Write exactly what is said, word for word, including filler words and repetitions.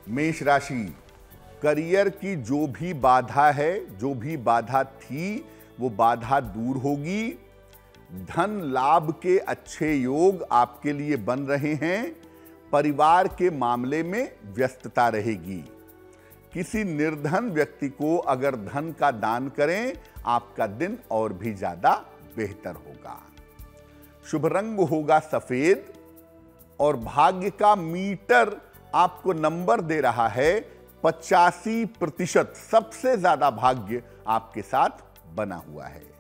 मेष राशि, करियर की जो भी बाधा है, जो भी बाधा थी, वो बाधा दूर होगी। धन लाभ के अच्छे योग आपके लिए बन रहे हैं। परिवार के मामले में व्यस्तता रहेगी। किसी निर्धन व्यक्ति को अगर धन का दान करें, आपका दिन और भी ज्यादा बेहतर होगा। शुभ रंग होगा सफेद और भाग्य का मीटर आपको नंबर दे रहा है पचासी प्रतिशत। सबसे ज्यादा भाग्य आपके साथ बना हुआ है।